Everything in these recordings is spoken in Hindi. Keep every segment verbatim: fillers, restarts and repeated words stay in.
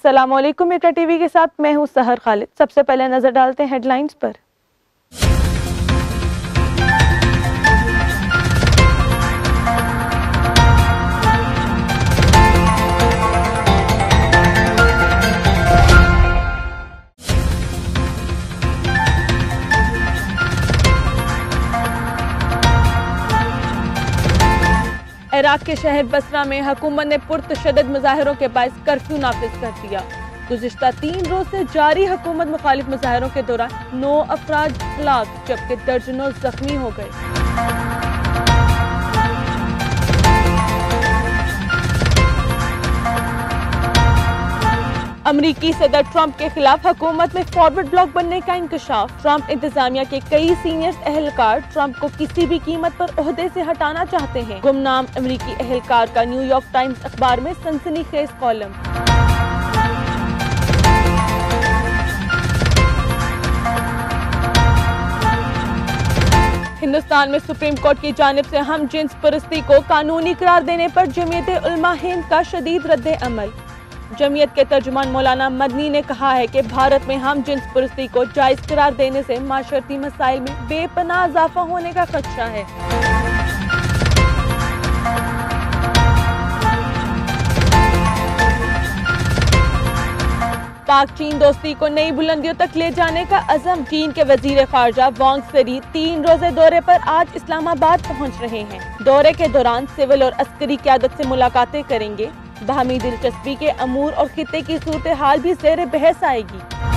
अस्सलाम वालेकुम, इकरा टीवी के साथ मैं हूं सहर खालिद। सबसे पहले नजर डालते हैं हेडलाइंस पर। इराक के शहर बसरा में हुकूमत ने पुरतशद्दुद मुजाहिरों के बायस कर्फ्यू नाफिज कर दिया। गुज़िश्ता तीन रोज से जारी हुकूमत मुखालिफ मुजाहिरों के दौरान नौ अफराद हलाक जबकि दर्जनों जख्मी हो गए। अमरीकी सदर ट्रंप के खिलाफ हुकूमत में फॉरवर्ड ब्लॉक बनने का इंकशाफ। ट्रंप इंतजामिया के कई सीनियर एहलकार ट्रंप को किसी भी कीमत पर ओहदे से हटाना चाहते हैं। गुमनाम अमरीकी एहलकार का न्यूयॉर्क टाइम्स अखबार में सनसनीखेज कॉलम। हिंदुस्तान में सुप्रीम कोर्ट की जानिब से हम जिन्स परस्ती को कानूनी करार देने पर जमीयत उलमा हिंद का शदीद रद्द अमल। जमीयत के तर्जुमान मौलाना मदनी ने कहा है कि भारत में हम जिन्स परस्ती को जायज करार देने से माशरती मसाइल में बेपनाह इजाफा होने का खदशा है। पाक चीन दोस्ती को नई बुलंदियों तक ले जाने का अज़म। चीन के वजीर खारजा वांग सरी तीन रोजे दौरे पर आज इस्लामाबाद पहुंच रहे हैं। दौरे के दौरान सिविल और अस्करी क़यादत से मुलाकातें करेंगे। बाहमी दिलचस्पी के अमूर और खित्ते की सूरत हाल भी ज़ेरे बहस आएगी।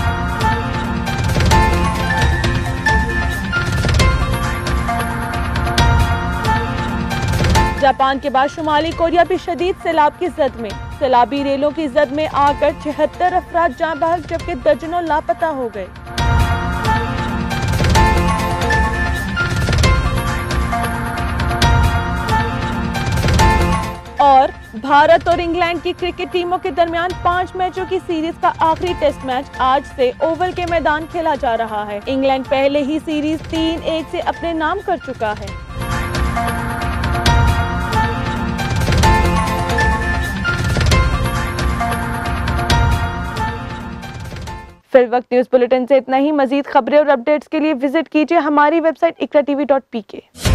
जापान के बाद शुमाली कोरिया भी शदीद सैलाब की जद में। सैलाबी रेलों की जद में आकर छिहत्तर अफराद जाँ बहक जबकि दर्जनों लापता हो गए। और भारत और इंग्लैंड की क्रिकेट टीमों के दरमियान पांच मैचों की सीरीज का आखिरी टेस्ट मैच आज से ओवल के मैदान खेला जा रहा है। इंग्लैंड पहले ही सीरीज तीन एक से अपने नाम कर चुका है। फिल वक्त न्यूज बुलेटिन से इतना ही। मजीद खबरें और अपडेट्स के लिए विजिट कीजिए हमारी website Iqra TV dot P के।